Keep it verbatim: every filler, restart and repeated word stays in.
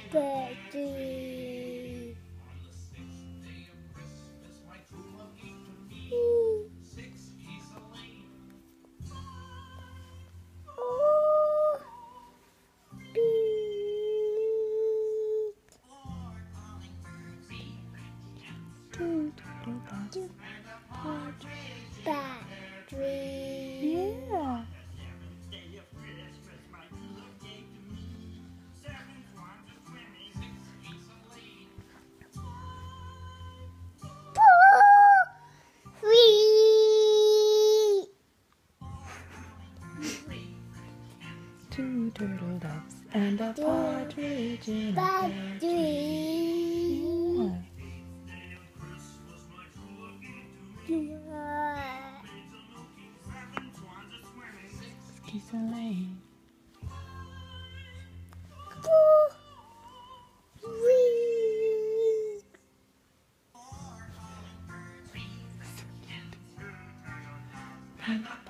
Daddy. Oh, Two turtle doves and a battery. Yeah. Two turtle doves and a partridge in a pear tree. Yeah. Geese a lane. And a